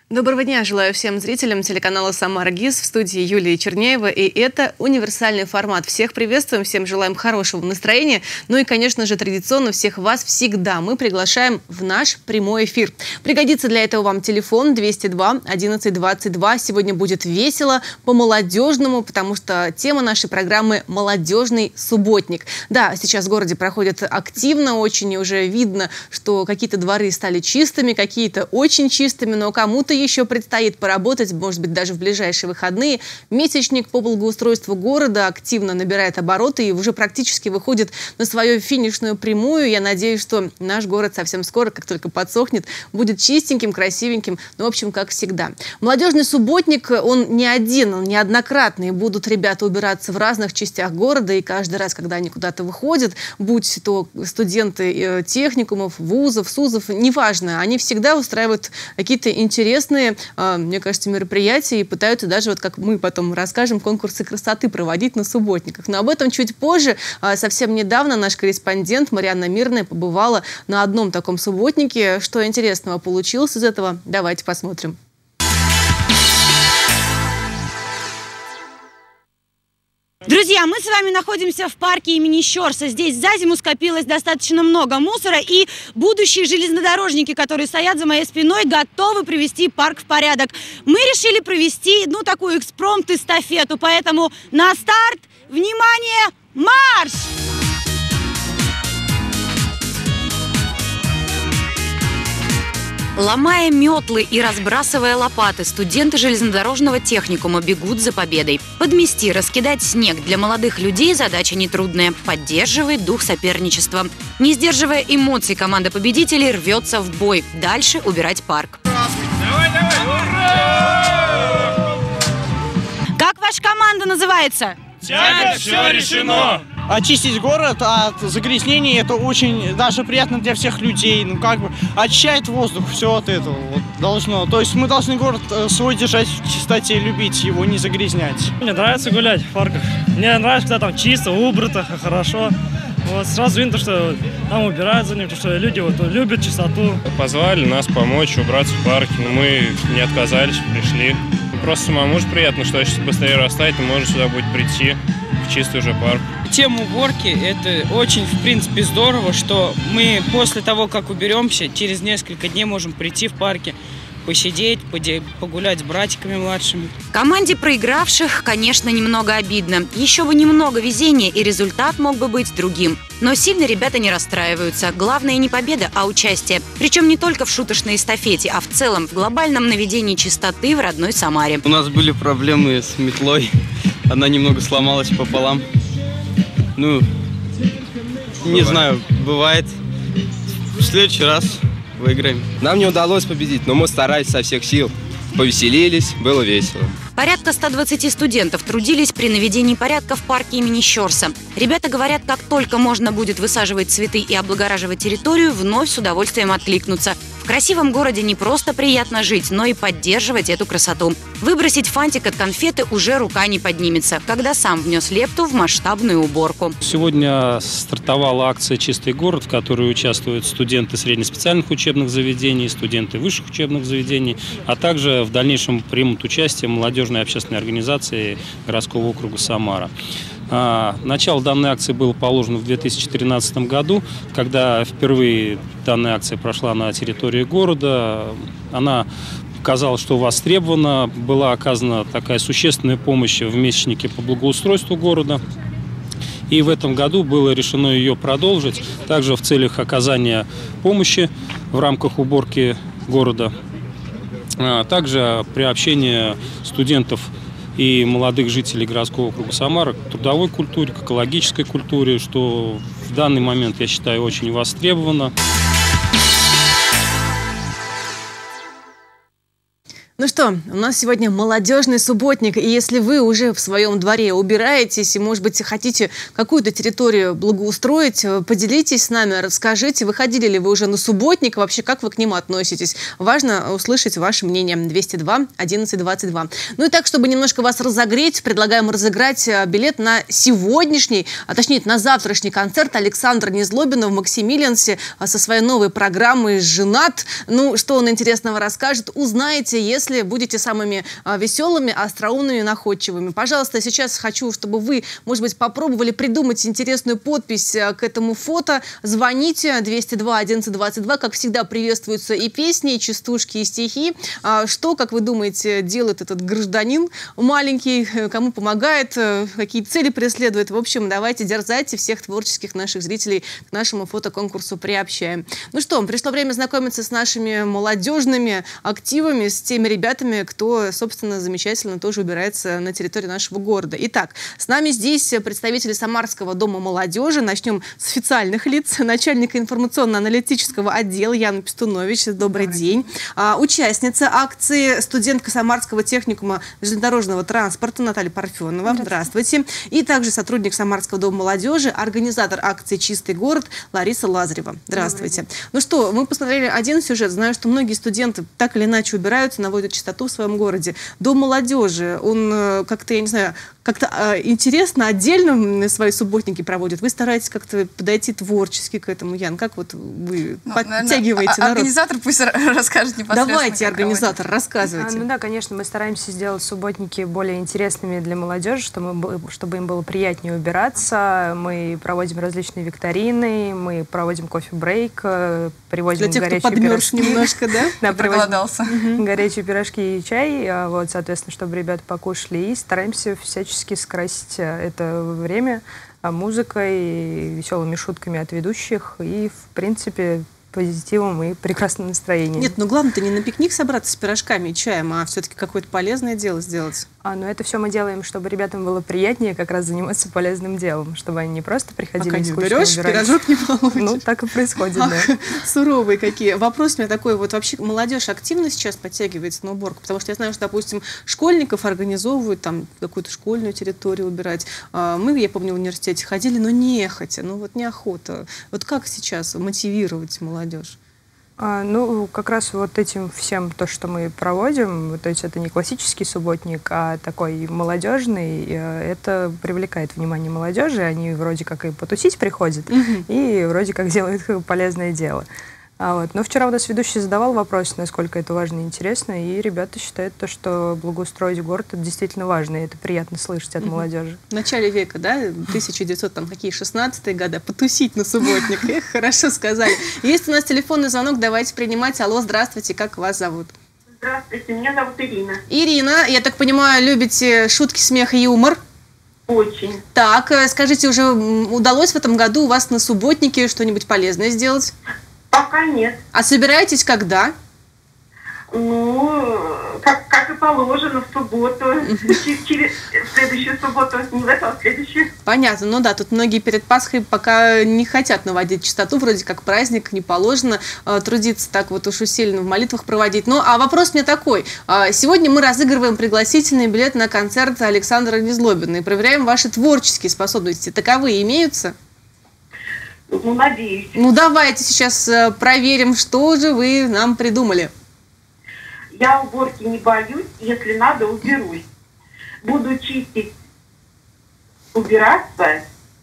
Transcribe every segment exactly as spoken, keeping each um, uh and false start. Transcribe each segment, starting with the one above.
Доброго дня желаю всем зрителям телеканала «Самара ГИС», в студии Юлия Черняева. И это универсальный формат. Всех приветствуем, всем желаем хорошего настроения. Ну и, конечно же, традиционно всех вас всегда мы приглашаем в наш прямой эфир. Пригодится для этого вам телефон двести два одиннадцать двадцать два. Сегодня будет весело, по-молодежному, потому что тема нашей программы «Молодежный субботник». Да, сейчас в городе проходит активно, очень и уже видно, что какие-то дворы стали чистыми, какие-то очень чистыми, но кому-то еще предстоит поработать, может быть, даже в ближайшие выходные. Месячник по благоустройству города активно набирает обороты и уже практически выходит на свою финишную прямую. Я надеюсь, что наш город совсем скоро, как только подсохнет, будет чистеньким, красивеньким, ну, в общем, как всегда. Молодежный субботник, он не один, он неоднократный. Будут ребята убираться в разных частях города, и каждый раз, когда они куда-то выходят, будь то студенты техникумов, вузов, СУЗов, неважно, они всегда устраивают какие-то интересные, мне кажется, мероприятия и пытаются даже, вот как мы потом расскажем, конкурсы красоты проводить на субботниках. Но об этом чуть позже. Совсем недавно наш корреспондент Марьяна Мирная побывала на одном таком субботнике. Что интересного получилось из этого? Давайте посмотрим. Друзья, мы с вами находимся в парке имени Щорса. Здесь за зиму скопилось достаточно много мусора, и будущие железнодорожники, которые стоят за моей спиной, готовы привести парк в порядок. Мы решили провести, ну, такую экспромт-эстафету, поэтому на старт, внимание, марш! Ломая метлы и разбрасывая лопаты, студенты железнодорожного техникума бегут за победой. Подмести, раскидать снег для молодых людей задача нетрудная. Поддерживает дух соперничества. Не сдерживая эмоций, команда победителей рвется в бой. Дальше убирать парк. Давай, давай! Ура! Как ваша команда называется? Тяга, все решено! Очистить город от загрязнений — это очень даже приятно для всех людей. Ну, как бы очищает воздух, все от этого вот должно. То есть мы должны город свой держать в чистоте, любить его, не загрязнять. Мне нравится гулять в парках. Мне нравится, когда там чисто, убрато, хорошо. Вот сразу видно, что там убирают за ним, потому что люди вот любят чистоту. Позвали нас помочь убраться в парке, но мы не отказались, пришли. Просто самому же приятно, что сейчас быстрее растает, и можно сюда будет прийти в чистый уже парк. Тема уборки — это очень, в принципе, здорово, что мы после того, как уберемся, через несколько дней можем прийти в парке, посидеть, погулять с братиками младшими. Команде проигравших, конечно, немного обидно. Еще бы немного везения, и результат мог бы быть другим. Но сильно ребята не расстраиваются. Главное не победа, а участие. Причем не только в шуточной эстафете, а в целом в глобальном наведении чистоты в родной Самаре. У нас были проблемы с метлой. Она немного сломалась пополам. Ну, не бывает. знаю, бывает. В следующий раз выиграем. Нам не удалось победить, но мы старались со всех сил. Повеселились, было весело. Порядка ста двадцати студентов трудились при наведении порядка в парке имени Щорса. Ребята говорят, как только можно будет высаживать цветы и облагораживать территорию, вновь с удовольствием откликнутся. В красивом городе не просто приятно жить, но и поддерживать эту красоту. Выбросить фантик от конфеты уже рука не поднимется, когда сам внес лепту в масштабную уборку. Сегодня стартовала акция «Чистый город», в которой участвуют студенты среднеспециальных учебных заведений, студенты высших учебных заведений, а также в дальнейшем примут участие молодежные общественные организации городского округа Самара. Начало данной акции было положено в две тысячи тринадцатом году, когда впервые данная акция прошла на территории города. Она показала, что востребована, была оказана такая существенная помощь в месячнике по благоустройству города. И в этом году было решено ее продолжить, также в целях оказания помощи в рамках уборки города, а также приобщения студентов и молодых жителей городского округа Самара к трудовой культуре, к экологической культуре, что в данный момент, я считаю, очень востребовано. Ну что, у нас сегодня молодежный субботник, и если вы уже в своем дворе убираетесь и, может быть, хотите какую-то территорию благоустроить, поделитесь с нами, расскажите, выходили ли вы уже на субботник, вообще как вы к нему относитесь. Важно услышать ваше мнение. двести два одиннадцать двадцать два. Ну и так, чтобы немножко вас разогреть, предлагаем разыграть билет на сегодняшний, а точнее на завтрашний концерт Александра Незлобина в Максимилиансе со своей новой программой «Женат». Ну, что он интересного расскажет, узнаете, если Если будете самыми а, веселыми, остроумными, находчивыми. Пожалуйста, сейчас хочу, чтобы вы, может быть, попробовали придумать интересную подпись а, к этому фото. Звоните двести два одиннадцать двадцать два. Как всегда, приветствуются и песни, и частушки, и стихи. А, что, как вы думаете, делает этот гражданин маленький, кому помогает, какие цели преследует? В общем, давайте дерзайте, всех творческих наших зрителей к нашему фотоконкурсу приобщаем. Ну что, пришло время знакомиться с нашими молодежными активами, с теми ребятами, кто, собственно, замечательно тоже убирается на территории нашего города. Итак, с нами здесь представители Самарского дома молодежи. Начнем с официальных лиц. Начальника информационно-аналитического отдела Яна Пестунович. Добрый, Добрый день. А, участница акции, студентка Самарского техникума железнодорожного транспорта Наталья Парфенова. Здравствуйте. Здравствуйте. И также сотрудник Самарского дома молодежи, организатор акции «Чистый город» Лариса Лазарева. Здравствуйте. Ну что, мы посмотрели один сюжет. Знаю, что многие студенты так или иначе убираются, наводят чистоту в своем городе. Дом молодежи, он как-то, я не знаю, как-то э, интересно, отдельно свои субботники проводит. Вы стараетесь как-то подойти творчески к этому, Ян. Как вот вы ну, подтягиваете наверное, народ? Организатор пусть расскажет непосредственно. Давайте, организатор, рассказывайте. А, ну да, конечно, мы стараемся сделать субботники более интересными для молодежи, чтобы, чтобы им было приятнее убираться. Мы проводим различные викторины, мы проводим кофе-брейк, привозим для тех, горячие кто подмерз пирожки. немножко, да? Да, проголодался. Горячие пирожки и чай, вот, соответственно, чтобы ребята покушали. И стараемся всячески скрасить это время музыкой, веселыми шутками от ведущих и, в принципе, позитивом и прекрасным настроением. Нет, ну главное-то не на пикник собраться с пирожками и чаем, а все-таки какое-то полезное дело сделать. А, ну это все мы делаем, чтобы ребятам было приятнее как раз заниматься полезным делом, чтобы они не просто приходили Пока и не скучно уберешь, убирались. пирожок не получишь. Ну, так и происходит, Ах, да. Суровые какие. Вопрос у меня такой, вот вообще молодежь активно сейчас подтягивается на уборку, потому что я знаю, что, допустим, школьников организовывают там какую-то школьную территорию убирать. Мы, я помню, в университете ходили, но нехотя, ну вот неохота. Вот как сейчас мотивировать молодежь? А, ну, как раз вот этим всем, то, что мы проводим, то есть это не классический субботник, а такой молодежный, это привлекает внимание молодежи, они вроде как и потусить приходят, mm-hmm. и вроде как делают полезное дело. А вот. Но вчера у нас ведущий задавал вопрос, насколько это важно и интересно, и ребята считают, то, что благоустроить город это действительно важно, и это приятно слышать от mm-hmm. молодежи. В начале века, да, тысяча девятьсот, там, какие, шестнадцатые годы, потусить на субботник, эх, хорошо сказали. Есть у нас телефонный звонок, давайте принимать. Алло, здравствуйте, как вас зовут? Здравствуйте, меня зовут Ирина. Ирина, я так понимаю, любите шутки, смех и юмор? Очень. Так, скажите, уже удалось в этом году у вас на субботнике что-нибудь полезное сделать? Пока нет. А собираетесь когда? Ну, как, как и положено, в субботу. Через следующую субботу, не в эту, а в следующую. Понятно, ну да, тут многие перед Пасхой пока не хотят наводить чистоту, вроде как праздник, не положено э, трудиться так вот уж усиленно в молитвах проводить. Ну, а вопрос мне такой. Э, сегодня мы разыгрываем пригласительный билет на концерт Александра Незлобина и проверяем ваши творческие способности. Таковые имеются? Ну, надеюсь. Ну, давайте сейчас э, проверим, что же вы нам придумали. Я уборки не боюсь, если надо, уберусь. Буду чистить, убираться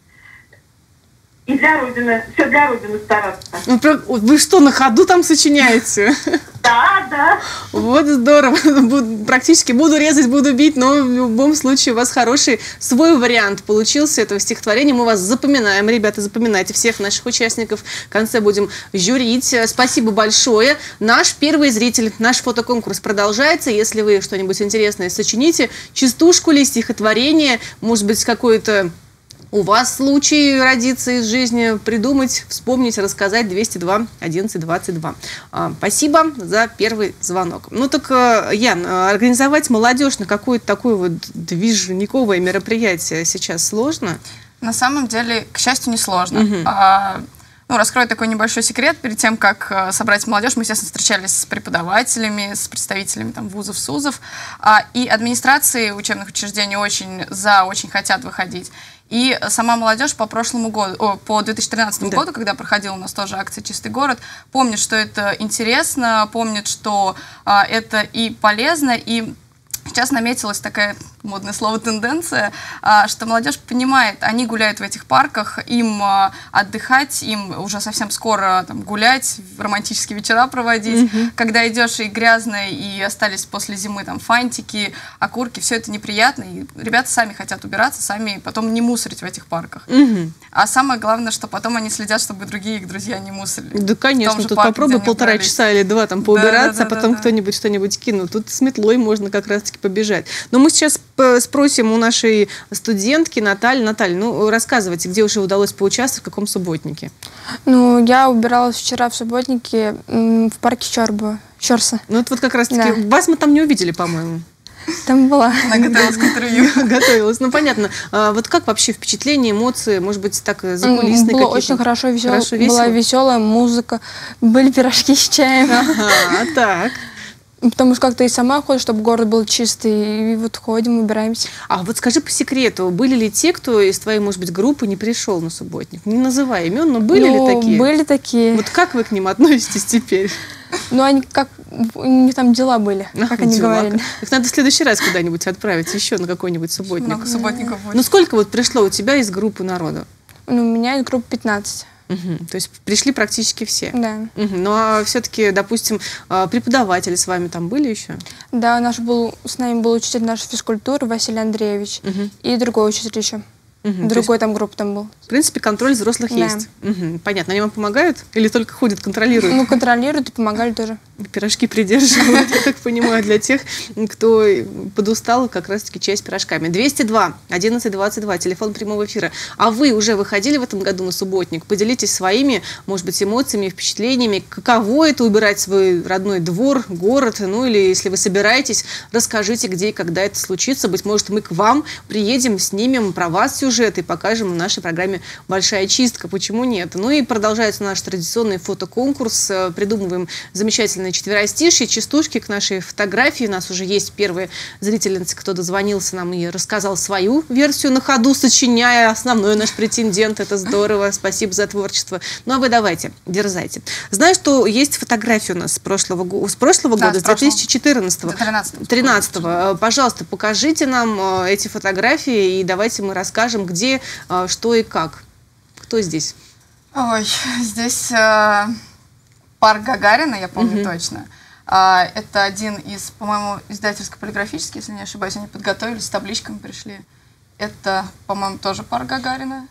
и для Родины, все для Родины стараться. Ну, вы что, на ходу там сочиняете? Да, да. Вот здорово. Буду, практически буду резать, буду бить, но в любом случае у вас хороший свой вариант получился этого стихотворения. Мы вас запоминаем, ребята, запоминайте всех наших участников. В конце будем жюрить. Спасибо большое. Наш первый зритель, наш фотоконкурс продолжается. Если вы что-нибудь интересное сочините, частушку ли, стихотворение, может быть, какое-то у вас случай родиться из жизни, придумать, вспомнить, рассказать. Двести два одиннадцать двадцать два. Спасибо за первый звонок. Ну так, Ян, организовать молодежь на какое-то такое вот движниковое мероприятие сейчас сложно? На самом деле, к счастью, не сложно. Угу. А, ну, раскрою такой небольшой секрет. Перед тем, как собрать молодежь, мы, естественно, встречались с преподавателями, с представителями там, вузов, СУЗов. И администрации учебных учреждений очень за, очень хотят выходить. И сама молодежь по прошлому году, о, по две тысячи тринадцатому да. году, когда проходила у нас тоже акция «Чистый город», помнит, что это интересно, помнит, что а, это и полезно, и сейчас наметилась такая, модное слово, тенденция, а, что молодежь понимает, они гуляют в этих парках, им а, отдыхать, им уже совсем скоро там, гулять, романтические вечера проводить. Mm-hmm. Когда идешь и грязно, и остались после зимы там фантики, окурки, все это неприятно. И ребята сами хотят убираться, сами потом не мусорить в этих парках. Mm-hmm. А самое главное, что потом они следят, чтобы другие их друзья не мусорили. Да, конечно, тут парке, попробуй полтора часа или два там поубираться, да, да, да, а потом да, да. кто-нибудь что-нибудь кинул. Тут с метлой можно как раз-таки побежать. Но мы сейчас спросим у нашей студентки Натальи. Наталья, ну рассказывайте, где уже удалось поучаствовать, в каком субботнике? Ну, я убиралась вчера в субботнике в парке Чорба, Чорса. Ну, это вот как раз-таки... Да. Вас мы там не увидели, по-моему. Там была. Она готовилась к интервью. Готовилась. Ну, понятно. А вот как вообще впечатления, эмоции, может быть, так закулисные какие-то? Было очень хорошо, весело. Хорошо, весело. Была веселая музыка, были пирожки с чаем. Ага, так. Потому что как-то и сама ходишь, чтобы город был чистый, и вот ходим, убираемся. А вот скажи по секрету, были ли те, кто из твоей, может быть, группы не пришел на субботник? Не называй имен, но были ну, ли такие? Были такие. Вот как вы к ним относитесь теперь? Ну, они как, у них там дела были, а, как они дела. говорили. Их надо в следующий раз куда-нибудь отправить, еще на какой-нибудь субботник. Много субботников будет. Ну, сколько вот пришло у тебя из группы народа? Ну, у меня из группы пятнадцать. Угу. То есть пришли практически все. Да. Угу. Ну а все-таки, допустим, преподаватели с вами там были еще? Да, наш был, с нами был учитель нашей физкультуры Василий Андреевич угу. и другой учитель еще. Угу. Другой там группа там был. В принципе, контроль взрослых да. есть. Угу. Понятно. Они вам помогают или только ходят, контролируют? Ну, контролируют и помогали тоже. Пирожки придерживают, я так понимаю, для тех, кто подустал, как раз-таки чай с пирожками. двести два одиннадцать двадцать два, телефон прямого эфира. А вы уже выходили в этом году на субботник? Поделитесь своими, может быть, эмоциями, впечатлениями. Каково это убирать свой родной двор, город? Ну, или если вы собираетесь, расскажите, где и когда это случится. Быть может, мы к вам приедем, снимем про вас сюжет и покажем в нашей программе «Большая чистка». Почему нет? Ну и продолжается наш традиционный фотоконкурс. Придумываем замечательные четверостишье, частушки к нашей фотографии. У нас уже есть первые зрительницы, кто дозвонился нам и рассказал свою версию на ходу, сочиняя основной наш претендент. Это здорово. Спасибо за творчество. Ну а вы давайте, дерзайте. Знаю, что есть фотография у нас с прошлого, с прошлого да, года, с две тысячи четырнадцатого. тринадцатого. Пожалуйста, покажите нам эти фотографии и давайте мы расскажем, где, что и как. Кто здесь? Ой, здесь... Э... Парк Гагарина, я помню uh-huh. точно. А, это один из, по-моему, издательско-полиграфический, если не ошибаюсь, они подготовились, с табличками пришли. Это, по-моему, тоже парк Гагарина.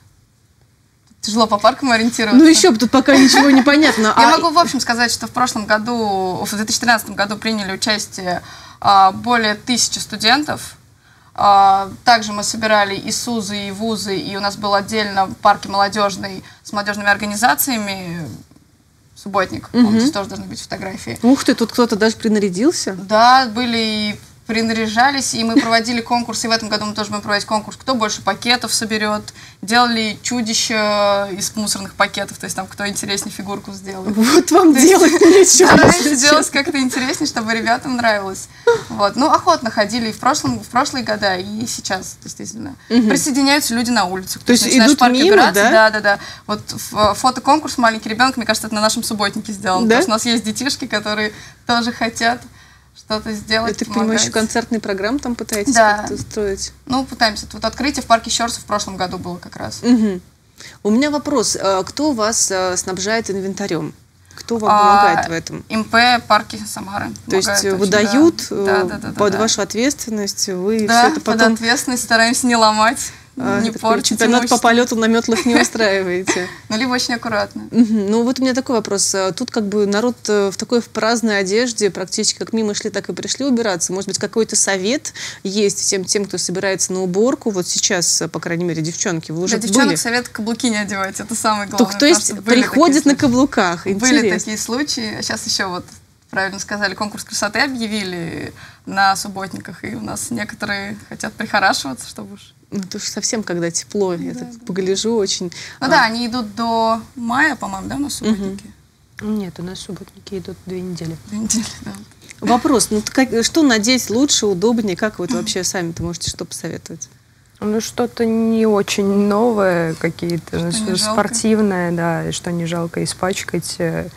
Тяжело по паркам ориентироваться. Ну еще тут пока ничего не понятно. Я могу, в общем, сказать, что в прошлом году, в две тысячи тринадцатом году приняли участие более тысячи студентов. Также мы собирали и СУЗы, и вузы, и у нас был отдельно парк молодежный с молодежными организациями. Субботник, угу. Здесь тоже должны быть фотографии. Ух ты, тут кто-то даже принарядился? Да, были и принаряжались, и мы проводили конкурс, и в этом году мы тоже будем проводить конкурс, кто больше пакетов соберет. Делали чудища из мусорных пакетов, то есть там кто интереснее фигурку сделает. Вот вам делать нечего. Стараемся делать как-то интереснее, чтобы ребятам нравилось. Вот. Ну, охотно ходили и в, прошлом, в прошлые года, и сейчас, действительно. Угу. Присоединяются люди на улицах. То есть идут мимо, да? Да, да, да. Вот фотоконкурс «Маленький ребенок», мне кажется, это на нашем субботнике сделан. Да? Потому что у нас есть детишки, которые тоже хотят что-то сделать. Это, понимаю, еще концертные программы там пытаетесь да. как-то устроить? Ну, пытаемся. Вот открытие в парке Щорса в прошлом году было как раз. Угу. У меня вопрос. Кто вас снабжает инвентарем? Кто вам помогает а, в этом? МП парки Самары. То есть выдают да. Да, да, да, под да, вашу ответственность? Вы да, все это потом... под ответственность стараемся не ломать. А, не портить чемпионат по полету на метлах не устраиваете? Ну, либо очень аккуратно. Ну, вот у меня такой вопрос. Тут как бы народ в такой в праздной одежде, практически как мимо шли, так и пришли убираться. Может быть, какой-то совет есть всем тем, кто собирается на уборку? Вот сейчас, по крайней мере, девчонки, вы уже были? Да, девчонок совет каблуки не одевать, это самое главное. То есть приходят на каблуках? Были такие случаи. Сейчас еще вот, правильно сказали, конкурс красоты объявили на субботниках, и у нас некоторые хотят прихорашиваться, чтобы уж Ну, это уж совсем, когда тепло, я так погляжу очень. Ну а... да, они идут до мая, по-моему, да, у нас субботники? Угу. Нет, у нас субботники идут две недели. Две недели, да. Вопрос, ну как, что надеть лучше, удобнее, как вот вообще сами-то можете что посоветовать? Ну, что-то не очень новое, какие-то, что спортивное, да, и что не жалко испачкать,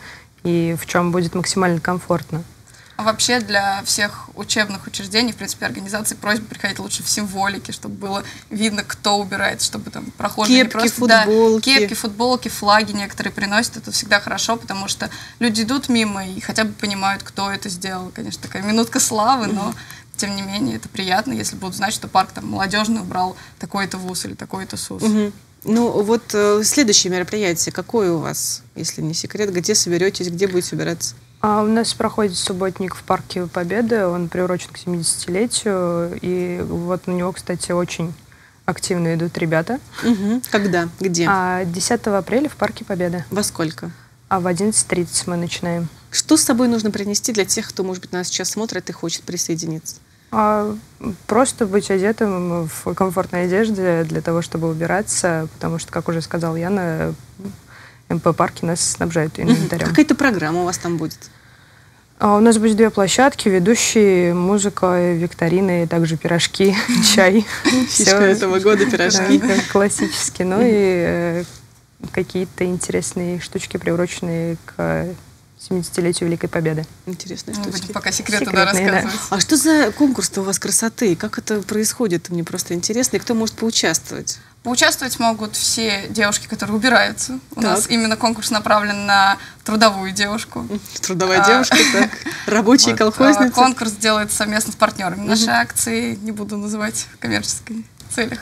и в чем будет максимально комфортно. А вообще для всех учебных учреждений, в принципе, организаций просьба приходить лучше в символике, чтобы было видно, кто убирает, чтобы там прохожие кепки, не просто... футболки. Да, кепки, футболки, флаги некоторые приносят, это всегда хорошо, потому что люди идут мимо и хотя бы понимают, кто это сделал. Конечно, такая минутка славы, но тем не менее это приятно, если будут знать, что парк там молодежный убрал такой-то вуз или такой-то СУС. Угу. Ну вот э, следующее мероприятие, какое у вас, если не секрет, где соберетесь, где будете убираться? А у нас проходит субботник в Парке Победы, он приурочен к семидесятилетию, и вот на него, кстати, очень активно идут ребята. Угу. Когда? Где? А десятого апреля в Парке Победы. Во сколько? А в одиннадцать тридцать мы начинаем. Что с собой нужно принести для тех, кто, может быть, нас сейчас смотрит и хочет присоединиться? А, просто быть одетым в комфортной одежде для того, чтобы убираться, потому что, как уже сказал Яна, эм пэ парки нас снабжают инвентарем. Какая-то программа у вас там будет? А у нас будет две площадки, ведущие, музыка, викторины, также пирожки, чай. Фишка этого года пирожки. Классически. Ну и какие-то интересные штучки, приуроченные к семидесятилетию Великой Победы. Интересные Мы штучки. будем пока секреты да, рассказывать. Да. А что за конкурс-то у вас красоты? Как это происходит? Мне просто интересно. И кто может поучаствовать? Поучаствовать могут все девушки, которые убираются. У так. нас именно конкурс направлен на трудовую девушку. Трудовая а, девушка, так. Рабочие вот. колхозницы. Конкурс делается совместно с партнерами угу. нашей акции. Не буду называть в коммерческих целях.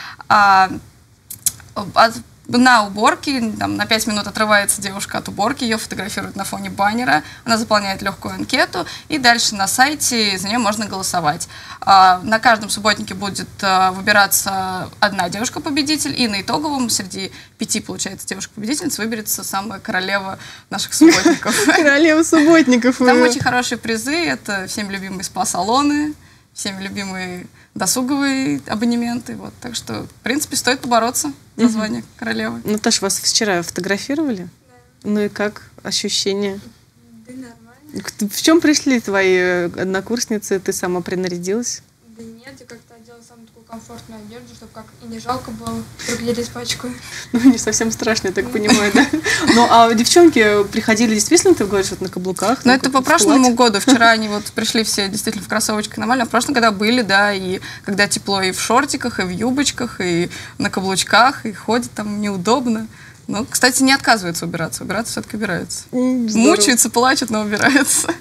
А, от, на уборке, там, на пять минут отрывается девушка от уборки, ее фотографируют на фоне баннера, она заполняет легкую анкету, и дальше на сайте за нее можно голосовать. А, на каждом субботнике будет а, выбираться одна девушка-победитель, и на итоговом среди пяти, получается, девушек-победительниц выберется самая королева наших субботников. Королева субботников. Там очень хорошие призы, это всеми любимые спа-салоны, всеми любимые досуговые абонементы. Вот. Так что, в принципе, стоит побороться за звание королевы. Наташа, вас вчера фотографировали? Да. Ну и как ощущения? Да нормально. В чем пришли твои однокурсницы? Ты сама принарядилась? Да нет, я как-то одела самую такую комфортную одежду, чтобы как и не жалко было, вдруг еле испачкаю. Ну, не совсем страшно, я так понимаю, да? Ну, а девчонки приходили действительно, ты говоришь, вот на каблуках? Ну, это по прошлому году. Вчера они вот пришли все действительно в кроссовочках нормально. А в прошлом году были, да, и когда тепло и в шортиках, и в юбочках, и на каблучках, и ходят там неудобно. Ну, кстати, не отказываются убираться. Убираться все-таки убираются. Мучаются, плачут, но убираются.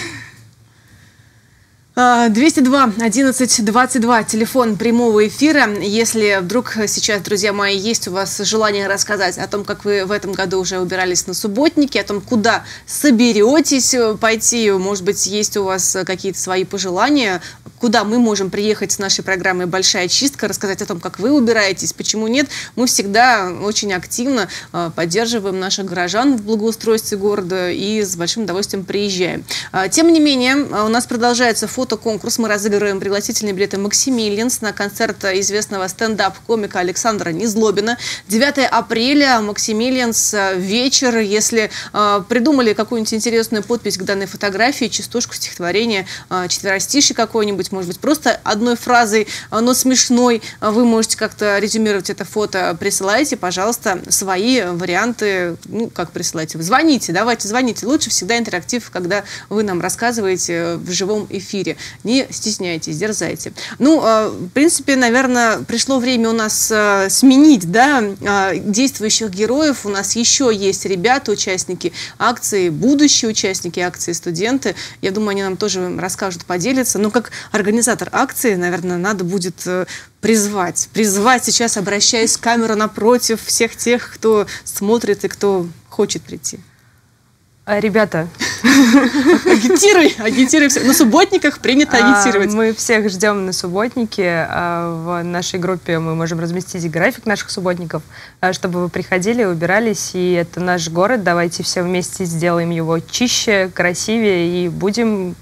двести два одиннадцать двадцать два, телефон прямого эфира. Если вдруг сейчас, друзья мои, есть у вас желание рассказать о том, как вы в этом году уже убирались на субботнике, о том, куда соберетесь пойти, может быть, есть у вас какие-то свои пожелания, куда мы можем приехать с нашей программой «Большая чистка», рассказать о том, как вы убираетесь, почему нет. Мы всегда очень активно поддерживаем наших горожан в благоустройстве города и с большим удовольствием приезжаем. Тем не менее, у нас продолжается фото фотоконкурс. Мы разыгрываем пригласительные билеты «Максимилианс» на концерт известного стендап-комика Александра Незлобина. девятого апреля «Максимилианс» вечер. Если э, придумали какую-нибудь интересную подпись к данной фотографии, частушку, стихотворение, э, четверостишие какое-нибудь, может быть, просто одной фразой, э, но смешной, вы можете как-то резюмировать это фото, присылайте, пожалуйста, свои варианты. Ну, как присылайте? Звоните, давайте, звоните. Лучше всегда интерактив, когда вы нам рассказываете в живом эфире. Не стесняйтесь, дерзайте. Ну, в принципе, наверное, пришло время у нас сменить, да, действующих героев. У нас еще есть ребята, участники акции, будущие участники акции, студенты. Я думаю, они нам тоже расскажут, поделятся. Но как организатор акции, наверное, надо будет призвать. Призвать сейчас, обращаясь в камеру напротив всех тех, кто смотрит и кто хочет прийти. Ребята, агитируй, агитируй всех. На субботниках принято агитировать. Мы всех ждем на субботнике. В нашей группе мы можем разместить график наших субботников, чтобы вы приходили, убирались. И это наш город. Давайте все вместе сделаем его чище, красивее и будем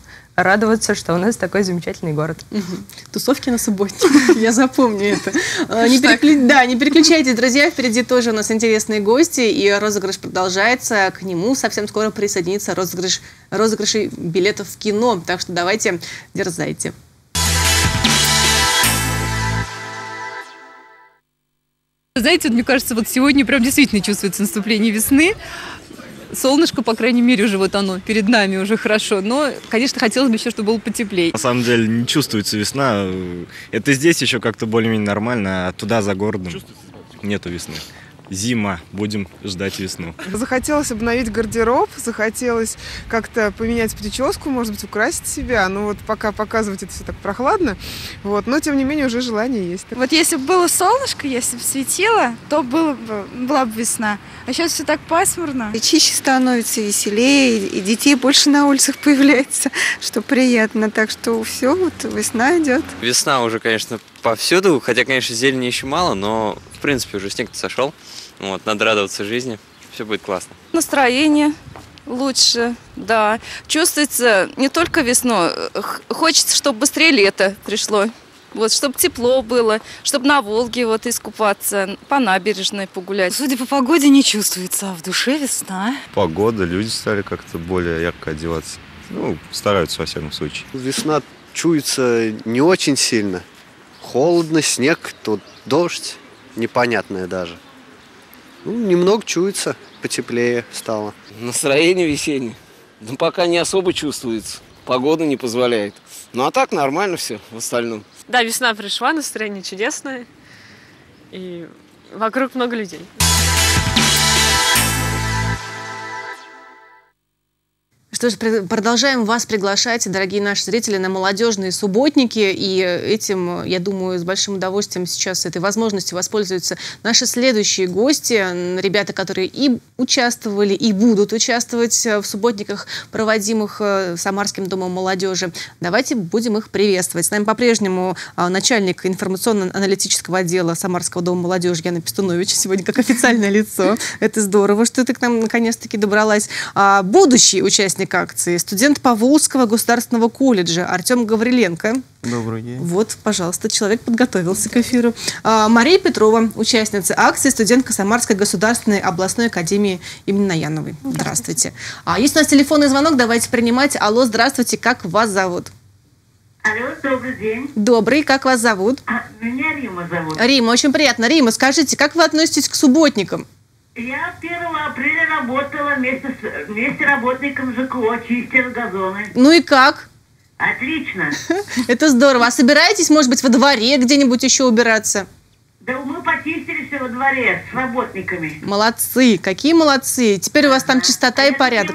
радоваться, что у нас такой замечательный город. Тусовки на субботе, я запомню это. Не переклю... Да, не переключайтесь, друзья, впереди тоже у нас интересные гости, и розыгрыш продолжается. К нему совсем скоро присоединится розыгрыш, розыгрыши билетов в кино, так что давайте дерзайте. Знаете, вот, мне кажется, вот сегодня прям действительно чувствуется наступление весны. Солнышко, по крайней мере, уже вот оно перед нами уже хорошо. Но, конечно, хотелось бы еще, чтобы было потеплее. На самом деле не чувствуется весна. Это здесь еще как-то более-менее нормально, а туда за городом нету весны. Зима, будем ждать весну. Захотелось обновить гардероб, захотелось как-то поменять прическу, может быть, украсить себя. Ну вот пока показывать это все так прохладно, вот, но тем не менее уже желание есть. Вот если бы было солнышко, если бы светило, то было бы, была бы весна. А сейчас все так пасмурно. И чище становится, веселее, и детей больше на улицах появляется, что приятно. Так что все, вот весна идет. Весна уже, конечно, повсюду, хотя, конечно, зелени еще мало, но, в принципе, уже снег-то сошел. Вот, надо радоваться жизни, все будет классно. Настроение лучше, да. Чувствуется не только весной, хочется, чтобы быстрее лето пришло. Вот, чтобы тепло было, чтобы на Волге вот искупаться, по набережной погулять. Судя по погоде, не чувствуется, а в душе весна. Погода, люди стали как-то более ярко одеваться. Ну, стараются во всяком случае. Весна чуется не очень сильно. Холодно, снег, тут дождь, непонятное даже. Ну, немного чуется, потеплее стало. Настроение весеннее. Но пока не особо чувствуется. Погода не позволяет. Ну а так нормально все в остальном. Да, весна пришла, настроение чудесное. И вокруг много людей. Что ж, продолжаем вас приглашать, дорогие наши зрители, на молодежные субботники. И этим, я думаю, с большим удовольствием сейчас этой возможностью воспользуются наши следующие гости. Ребята, которые и участвовали, и будут участвовать в субботниках, проводимых Самарским домом молодежи. Давайте будем их приветствовать. С нами по-прежнему начальник информационно-аналитического отдела Самарского дома молодежи Яна Пестунович. Сегодня как официальное лицо. Это здорово, что ты к нам наконец-таки добралась. Будущий участник акции, студент Поволжского государственного колледжа Артем Гавриленко. Добрый день. Вот, пожалуйста, человек подготовился к эфиру. А, Мария Петрова, участница акции, студентка Самарской государственной областной академии имени Наяновой. Здравствуйте. А, есть у нас телефонный звонок, давайте принимать. Алло, здравствуйте, как вас зовут? Алло, добрый день. Добрый, как вас зовут? А, меня Рима зовут. Рима, очень приятно. Рима, скажите, как вы относитесь к субботникам? Я первого апреля работала вместе, с, вместе работником ЖКО, чистила газоны. Ну и как? Отлично. Это здорово. А собираетесь, может быть, во дворе где-нибудь еще убираться? Да мы почистили все во дворе с работниками. Молодцы, какие молодцы. Теперь у вас там чистота и порядок.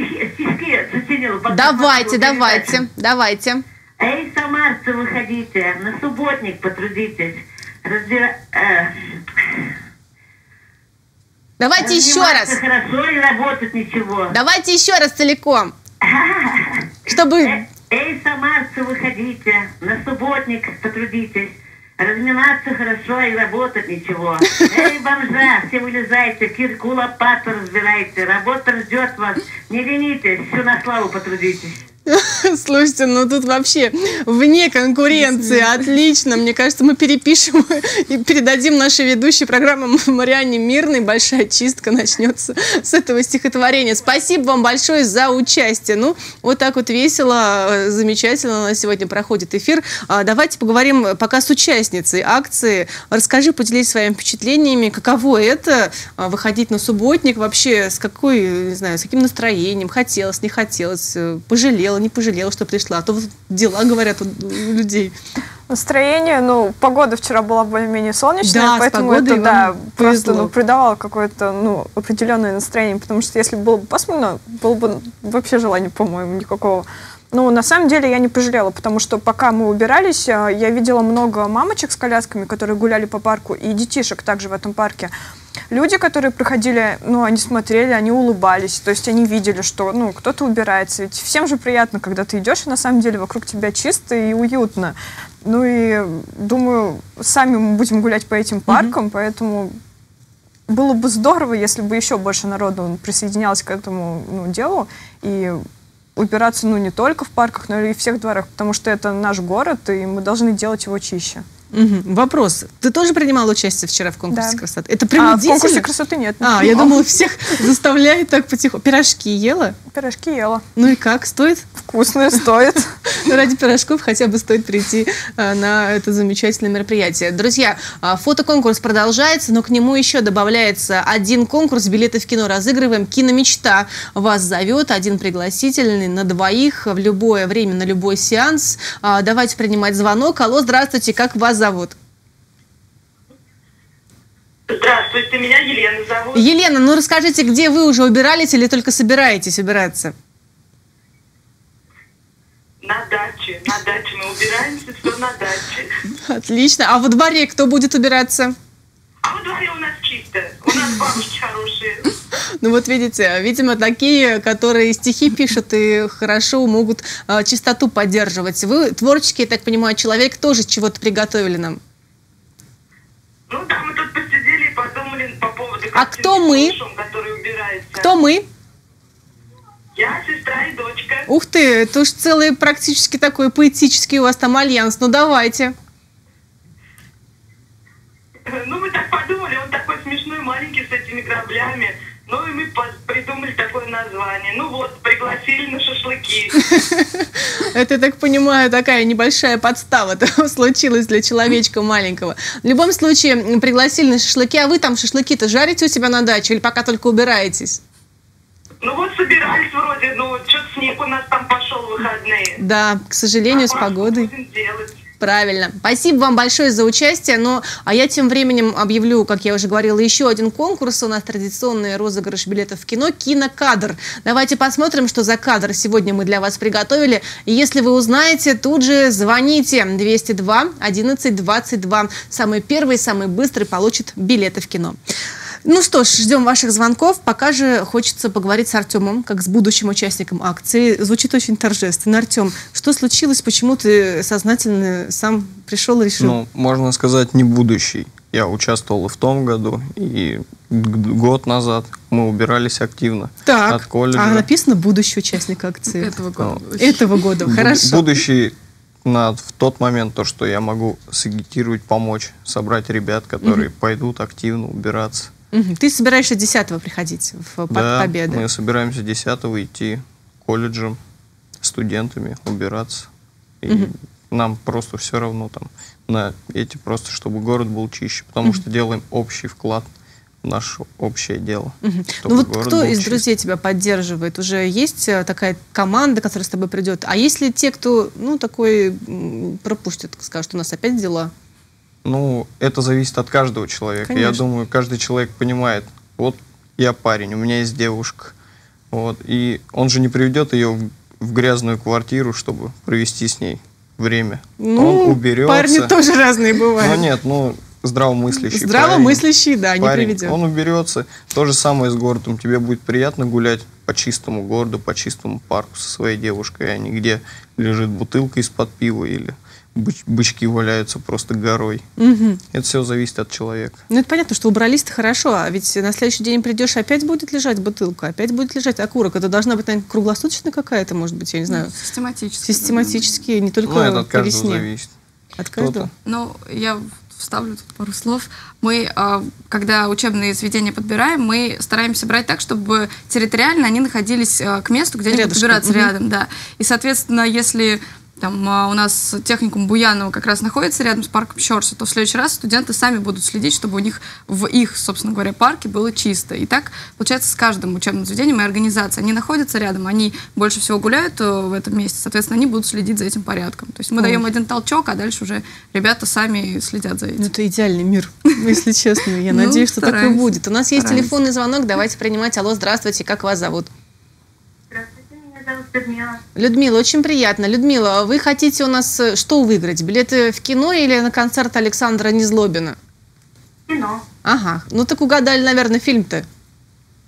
Давайте, давайте, давайте. Эй, самарцы, выходите, на субботник потрудитесь. Разбира... Давайте еще раз. Хорошо и работать ничего. Давайте еще раз целиком. Чтобы... Эй, эй, самарцы, выходите, на субботник потрудитесь. Разминаться хорошо и работать ничего. Эй, бомжа, все вылезайте, кирку, лопату разбирайте. Работа ждет вас. Не ленитесь, все на славу потрудитесь. Слушайте, ну тут вообще вне конкуренции. Отлично. Мне кажется, мы перепишем и передадим нашей ведущей программы Марианне Мирной. Большая чистка начнется с этого стихотворения. Спасибо вам большое за участие. Ну, вот так вот весело, замечательно у нас сегодня проходит эфир. Давайте поговорим пока с участницей акции. Расскажи, поделись своими впечатлениями, каково это выходить на субботник, вообще с какой, не знаю, с каким настроением, хотелось, не хотелось, пожалела, не пожалела, что пришла, а то вот дела, говорят, у людей. Настроение, ну, погода вчера была более-менее солнечная, да, поэтому это, да, просто, ну, придавало какое-то, ну, определенное настроение, потому что если было бы пасмурно, было бы вообще желания, по-моему, никакого. Ну, на самом деле я не пожалела, потому что пока мы убирались, я видела много мамочек с колясками, которые гуляли по парку, и детишек также в этом парке. Люди, которые проходили, ну, они смотрели, они улыбались, то есть они видели, что, ну, кто-то убирается. Ведь всем же приятно, когда ты идешь, и на самом деле вокруг тебя чисто и уютно. Ну и, думаю, сами мы будем гулять по этим паркам, mm-hmm. поэтому было бы здорово, если бы еще больше народу присоединялось к этому, ну, делу и убираться, ну, не только в парках, но и в всех дворах, потому что это наш город, и мы должны делать его чище. Угу. Вопрос. Ты тоже принимала участие вчера в конкурсе Да. красоты? Это принудительно? А в конкурсе красоты нет. А, я думала, всех заставляет так потихоньку. Пирожки ела? Пирожки ела. Ну и как? Стоит? Вкусные, стоит. Ну, ради пирожков хотя бы стоит прийти а, на это замечательное мероприятие. Друзья, а, фотоконкурс продолжается, но к нему еще добавляется один конкурс. Билеты в кино разыгрываем. Киномечта вас зовет. Один пригласительный на двоих в любое время, на любой сеанс. А, давайте принимать звонок. Алло, здравствуйте, как вас зовут? Здравствуйте, меня Елена зовут. Елена, ну расскажите, где вы уже убирались или только собираетесь убираться? На даче. На даче мы убираемся, все на даче. Отлично. А во дворе кто будет убираться? А во дворе у нас чисто. У нас бабушки хорошие. Ну вот видите, видимо, такие, которые стихи пишут и хорошо могут э, чистоту поддерживать. Вы творческий, я так понимаю, человек, тоже чего-то приготовили нам. Ну да, мы тут посидели и подумали по поводу... А кто мы? Шум, который убирается. Кто мы? Я, сестра и дочка. Ух ты, это уж целый практически такой поэтический у вас там альянс. Ну давайте. Ну мы так подумали, он такой смешной, маленький, с этими граблями. Ну и мы придумали такое название. Ну вот, пригласили на шашлыки. Это, я так понимаю, такая небольшая подстава случилась для человечка маленького. В любом случае, пригласили на шашлыки. А вы там шашлыки-то жарите у себя на даче или пока только убираетесь? Ну вот собирались вроде, ну что-то снег у нас там пошел в выходные. Да, к сожалению, а с погодой. Будем делать. Правильно. Спасибо вам большое за участие. Ну, а я тем временем объявлю, как я уже говорила, еще один конкурс. У нас традиционный розыгрыш билетов в кино «Кинокадр». Давайте посмотрим, что за кадр сегодня мы для вас приготовили. И если вы узнаете, тут же звоните. двести два одиннадцать двадцать два. Самый первый, самый быстрый получит билеты в кино. Ну что ж, ждем ваших звонков. Пока же хочется поговорить с Артемом, как с будущим участником акции. Звучит очень торжественно. Артем, что случилось? Почему ты сознательно сам пришел и решил? Ну, можно сказать, не будущий. Я участвовал и в том году, и год назад мы убирались активно так, от колледжа. А написано «будущий участник акции». Этого года. Ну, этого года, хорошо. Будущий на, в тот момент, то, что я могу сагитировать, помочь, собрать ребят, которые угу. пойдут активно убираться. Угу. Ты собираешься десятого приходить в Парк да, Победы? Мы собираемся десятого идти колледжем, студентами убираться. И угу. нам просто все равно там на эти, просто чтобы город был чище, потому угу. что делаем общий вклад в наше общее дело. Угу. Ну вот кто из чист. друзей тебя поддерживает? Уже есть такая команда, которая с тобой придет? А есть ли те, кто, ну, такой пропустит, скажет, у нас опять дела? Ну, это зависит от каждого человека. Конечно. Я думаю, каждый человек понимает, вот я парень, у меня есть девушка, вот, и он же не приведет ее в, в грязную квартиру, чтобы провести с ней время. Ну, он уберется. Парни тоже разные бывают. Ну, нет, ну, здравомыслящий Здравомыслящий, парень, да, не парень, приведет. Он уберется. То же самое с городом. Тебе будет приятно гулять по чистому городу, по чистому парку со своей девушкой, а не где лежит бутылка из-под пива или... бычки валяются просто горой. Угу. Это все зависит от человека. Ну, это понятно, что убрались-то хорошо, а ведь на следующий день придешь, опять будет лежать бутылка, опять будет лежать окурок. Это должна быть, наверное, круглосуточная какая-то, может быть, я не знаю. Систематически. Систематически, не только ну, это от по каждого весне. зависит. От каждого? Ну, я вставлю тут пару слов. Мы, когда учебные заведения подбираем, мы стараемся брать так, чтобы территориально они находились к месту, где они будут подбираться угу. рядом. Да. И, соответственно, если... Там у нас техникум Буянова как раз находится рядом с парком Щорса, то в следующий раз студенты сами будут следить, чтобы у них в их, собственно говоря, парке было чисто. И так, получается, с каждым учебным заведением и организацией. Они находятся рядом, они больше всего гуляют в этом месте, соответственно, они будут следить за этим порядком. То есть мы Ой. даем один толчок, а дальше уже ребята сами следят за этим. Ну, это идеальный мир, если честно. Я надеюсь, что так и будет. У нас есть телефонный звонок, давайте принимать. Алло, здравствуйте, как вас зовут? Людмила. Людмила, очень приятно. Людмила, вы хотите у нас что выиграть? Билеты в кино или на концерт Александра Незлобина? Кино. Ага. Ну так угадали, наверное, фильм-то.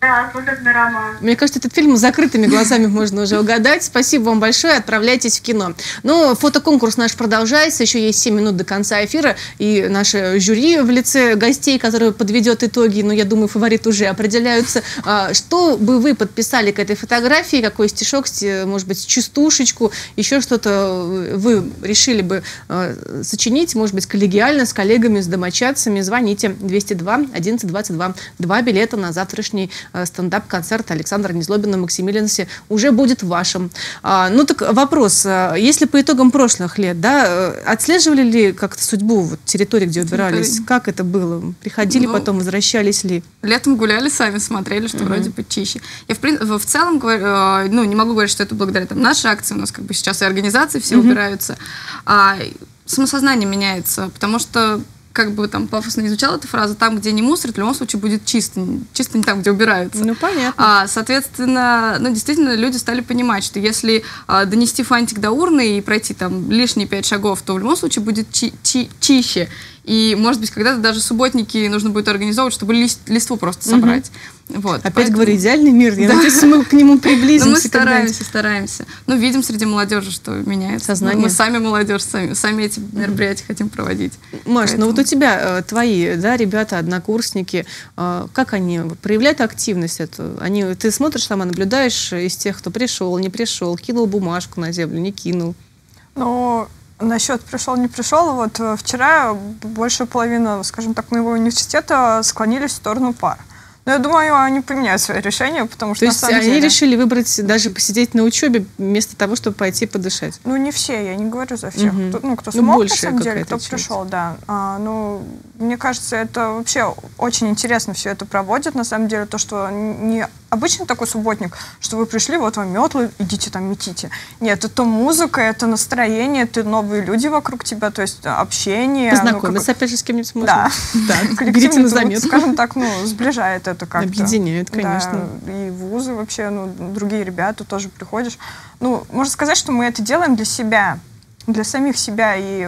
Да, «Служебный роман». Мне кажется, этот фильм с закрытыми глазами можно уже угадать. Спасибо вам большое, отправляйтесь в кино. Ну, фотоконкурс наш продолжается, еще есть семь минут до конца эфира, и наше жюри в лице гостей, которые подведет итоги, ну, я думаю, фавориты уже определяются. Что бы вы подписали к этой фотографии, какой стишок, может быть, частушечку, еще что-то вы решили бы сочинить, может быть, коллегиально, с коллегами, с домочадцами? Звоните двести два одиннадцать двадцать два. Два билета на завтрашний стендап-концерт Александра Незлобина в Максимилиансе уже будет вашим. А, ну так вопрос, если по итогам прошлых лет, да, отслеживали ли как-то судьбу вот, территории, где убирались? Территории. Как это было? Приходили ну, потом, возвращались ли? Летом гуляли сами, смотрели, что uh-huh. вроде бы чище. Я в, в целом говорю, ну, не могу говорить, что это благодаря там, нашей акции, у нас как бы сейчас и организации все uh-huh. убираются. А, самосознание меняется, потому что как бы там пафосно не звучала эта фраза, там, где не мусорят, в любом случае будет чисто. Чисто не там, где убираются. Ну, понятно. А, соответственно, ну, действительно, люди стали понимать, что если а, донести фантик до урны и пройти там лишние пять шагов, то в любом случае будет чи чи чище. И, может быть, когда-то даже субботники нужно будет организовывать, чтобы лист, листву просто собрать. Угу. Вот, Опять поэтому... говорю, идеальный мир. Я да. надеюсь, мы к нему приблизимся. Но мы стараемся, стараемся. Ну, видим среди молодежи, что меняется. Сознание. Мы сами молодежь, сами, сами эти мероприятия хотим проводить. Маш, Поэтому... ну вот у тебя твои, да, ребята, однокурсники, как они проявляют активность эту? Они, ты смотришь сама, наблюдаешь из тех, кто пришел, не пришел, кинул бумажку на землю, не кинул? Ну... Насчет пришел, не пришел, вот вчера большая половина, скажем так, моего университета склонились в сторону пар. Но я думаю, они поменяют свои решения, потому что То на есть самом они деле... решили выбрать даже посидеть на учебе вместо того, чтобы пойти подышать? Ну, не все, я не говорю за всех. Угу. Кто, ну, кто ну, смог, на самом деле, кто часть. пришел, да. А, ну, мне кажется, это вообще очень интересно все это проводят, на самом деле, то, что не обычный такой субботник, что вы пришли, вот вам метлы, идите там метите. Нет, это музыка, это настроение, это новые люди вокруг тебя, то есть общение. Познакомиться, ну, как... опять же, с кем-нибудь можно. Да. Берите на заметку. Скажем так, ну, сближает это как-то. Объединяет, конечно. Да, и вузы вообще, ну, другие ребята тоже приходишь. Ну, можно сказать, что мы это делаем для себя, для самих себя, и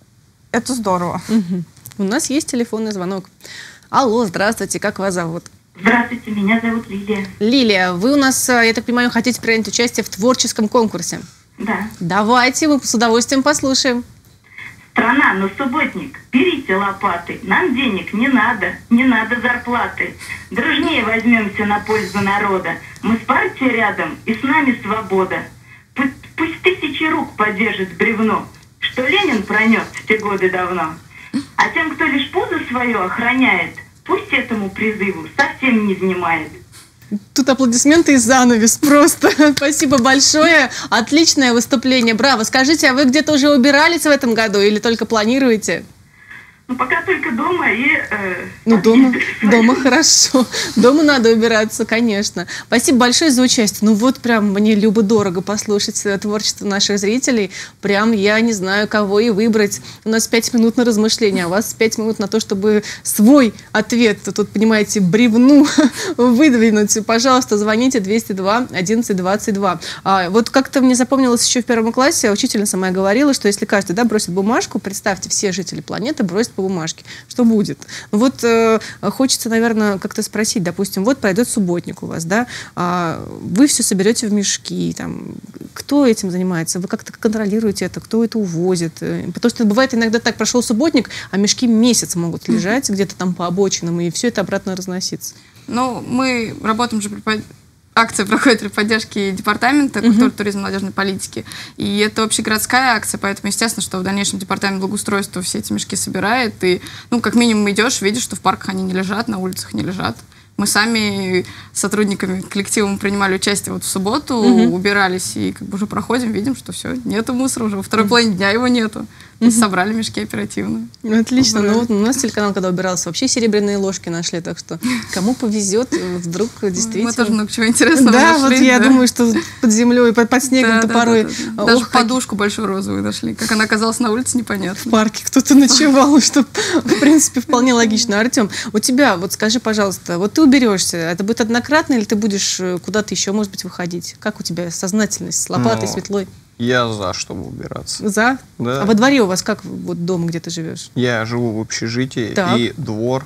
это здорово. Угу. У нас есть телефонный звонок. Алло, здравствуйте, как вас зовут? Здравствуйте, меня зовут Лилия. Лилия, вы у нас, я так понимаю, хотите принять участие в творческом конкурсе? Да. Давайте, мы с удовольствием послушаем. Страна, но субботник, берите лопаты, нам денег не надо, не надо зарплаты. Дружнее возьмемся на пользу народа, мы с партией рядом и с нами свобода. Пусть, пусть тысячи рук поддержит бревно, что Ленин пронес в те годы давно. А тем, кто лишь пузо свое охраняет, пусть этому призыву совсем не внимает. Тут аплодисменты и занавес просто. Спасибо большое. Отличное выступление. Браво. Скажите, а вы где-то уже убирались в этом году или только планируете? Ну, пока только дома и... Э, ну, дома, дома хорошо. Дома надо убираться, конечно. Спасибо большое за участие. Ну, вот прям мне любо-дорого послушать творчество наших зрителей. Прям я не знаю, кого и выбрать. У нас пять минут на размышления, а у вас пять минут на то, чтобы свой ответ, тут, понимаете, бревну выдвинуть. Пожалуйста, звоните двести два одиннадцать двадцать два. А, вот как-то мне запомнилось еще в первом классе, учительница моя говорила, что если каждый, да, бросит бумажку, представьте, все жители планеты бросят по бумажке. Что будет? Вот э, хочется, наверное, как-то спросить, допустим, вот пройдет субботник у вас, да, а вы все соберете в мешки, там, кто этим занимается? Вы как-то контролируете это? Кто это увозит? Потому что бывает иногда так, прошел субботник, а мешки месяц могут лежать где-то там по обочинам, и все это обратно разносится. Ну, мы работаем же при... Акция проходит при поддержке департамента культуры, uh-huh. туризма, молодежной политики. И это общегородская акция, поэтому, естественно, что в дальнейшем департамент благоустройства все эти мешки собирает. И, ну, как минимум, идешь, видишь, что в парках они не лежат, на улицах не лежат. Мы сами с сотрудниками, коллективом принимали участие вот в субботу, uh-huh. убирались, и как бы уже проходим, видим, что все, нету мусора уже. Во второй uh-huh. половине дня его нету. То есть собрали мешки оперативно. Отлично. Ну, вот у нас телеканал, когда убирался, вообще серебряные ложки нашли, так что кому повезет, вдруг действительно... Мы тоже много чего интересного да, нашли. Вот я да. думаю, что под землей, под, под снегом-то да, порой... Да, да, да. Даже Ох, подушку большую розовую нашли. Как она оказалась на улице, непонятно. В парке кто-то ночевал, что, в принципе, вполне логично. Артем, у тебя, вот скажи, пожалуйста, вот ты уберешься, это будет однократно или ты будешь куда-то еще, может быть, выходить? Как у тебя сознательность с лопатой, с метлой? Я за, чтобы убираться. За? Да. А во дворе у вас как вот дома, где ты живешь? Я живу в общежитии, так. и двор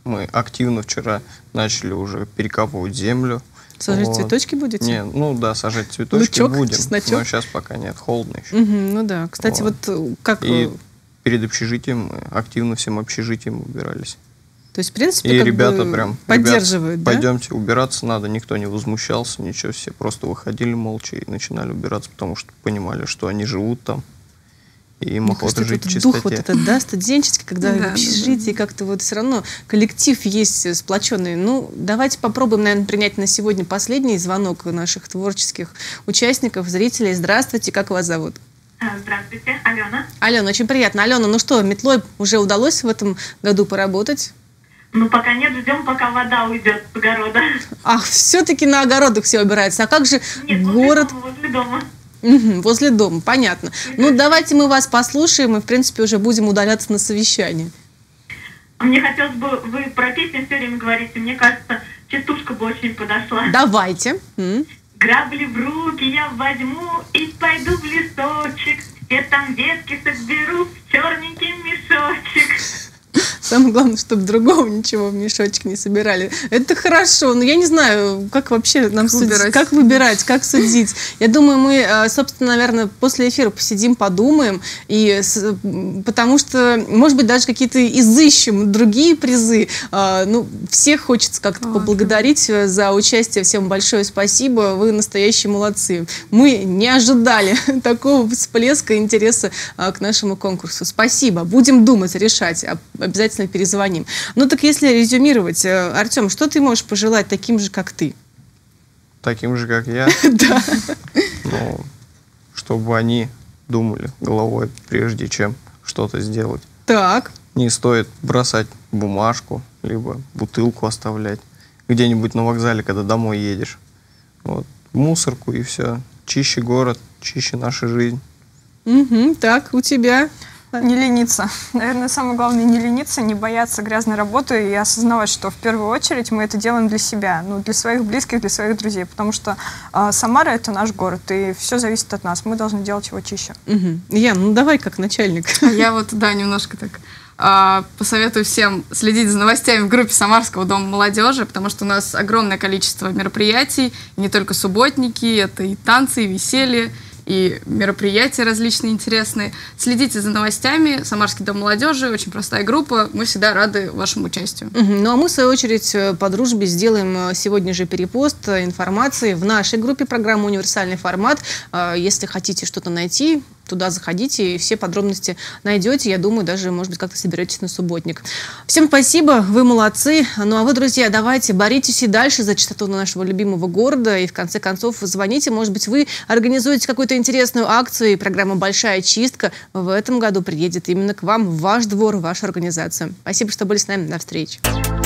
Мы активно вчера начали уже перекапывать землю. Сажать вот. цветочки будете? Не, ну да, сажать цветочки Лучок, будем. чесночок? Но сейчас пока нет, холодно еще. Угу, ну да. Кстати, вот, вот как... И перед общежитием мы активно всем общежитием убирались. То есть, в принципе, и как ребята бы прям поддерживают, ребят, да? Пойдемте убираться надо, никто не возмущался, ничего, все просто выходили молча и начинали убираться, потому что понимали, что они живут там, и им Мне охота кажется, жить в чистоте. дух вот этот, да, студенческий, когда Да, в общежитии да, да. как-то вот все равно коллектив есть сплоченный. Ну, давайте попробуем, наверное, принять на сегодня последний звонок наших творческих участников, зрителей. Здравствуйте, как вас зовут? Здравствуйте, Алена. Алена, очень приятно. Алена, ну что, метлой уже удалось в этом году поработать? Ну, пока нет, ждем, пока вода уйдет с огорода. Ах, все-таки на огородах все убирается. А как же Нет, город? возле дома, возле дома. Угу, возле дома, понятно. Ну, давайте мы вас послушаем и, в принципе, уже будем удаляться на совещание. Мне хотелось бы, вы про песню все время говорите, мне кажется, частушка бы очень подошла. Давайте. М. Грабли в руки я возьму и пойду в лесочек, все там ветки соберу в черненький мешочек. Самое главное, чтобы другого ничего в мешочек не собирали. Это хорошо, но я не знаю, как вообще нам судить, выбирать. как выбирать, как судить. Я думаю, мы, собственно, наверное, после эфира посидим, подумаем, и, потому что, может быть, даже какие-то изыщем другие призы. Ну, всех хочется как-то поблагодарить за участие. Всем большое спасибо, вы настоящие молодцы. Мы не ожидали такого всплеска интереса к нашему конкурсу. Спасибо, будем думать, решать. Обязательно перезвоним. Ну так если резюмировать, Артем, что ты можешь пожелать таким же, как ты? Таким же, как я? Да. Ну, чтобы они думали головой, прежде чем что-то сделать. Так. Не стоит бросать бумажку, либо бутылку оставлять где-нибудь на вокзале, когда домой едешь. Вот. Мусорку и все. Чище город, чище наша жизнь. Угу, так, у тебя... Не лениться. Наверное, самое главное не лениться, не бояться грязной работы и осознавать, что в первую очередь мы это делаем для себя, ну, для своих близких, для своих друзей, потому что э, Самара — это наш город, и все зависит от нас. Мы должны делать его чище. Угу. Ян, ну давай как начальник. Я вот, да, немножко так э, посоветую всем следить за новостями в группе Самарского дома молодежи, потому что у нас огромное количество мероприятий, не только субботники, это и танцы, и веселье, и мероприятия различные интересные. Следите за новостями. Самарский дом молодежи, очень простая группа. Мы всегда рады вашему участию. Угу. Ну а мы, в свою очередь, по дружбе сделаем сегодня же перепост информации в нашей группе программы «Универсальный формат». Если хотите что-то найти, туда заходите и все подробности найдете. Я думаю, даже, может быть, как-то соберетесь на субботник. Всем спасибо, вы молодцы. Ну а вы, друзья, давайте боритесь и дальше за чистоту нашего любимого города. И в конце концов звоните. Может быть, вы организуете какую-то интересную акцию, и программа «Большая чистка» в этом году приедет именно к вам, в ваш двор, в вашу организацию. Спасибо, что были с нами. До встречи.